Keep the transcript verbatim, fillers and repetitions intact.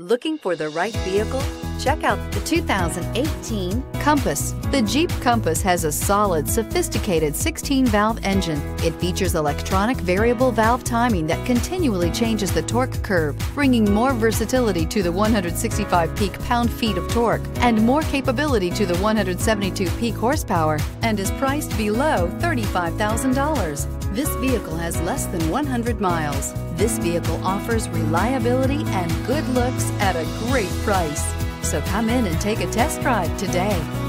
Looking for the right vehicle? Check out the two thousand eighteen Compass. The Jeep Compass has a solid, sophisticated sixteen valve engine. It features electronic variable valve timing that continually changes the torque curve, bringing more versatility to the one hundred sixty-five peak pound-feet of torque and more capability to the one hundred seventy-two peak horsepower, and is priced below thirty-five thousand dollars. This vehicle has less than one hundred miles. This vehicle offers reliability and good looks at a great price. So come in and take a test drive today.